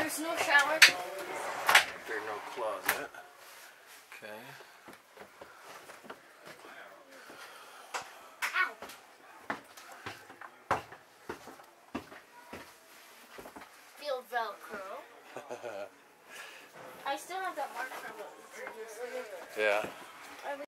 There's no shower. There's no closet. Okay. Ow. Feel Velcro. I still have that mark from it. Yeah.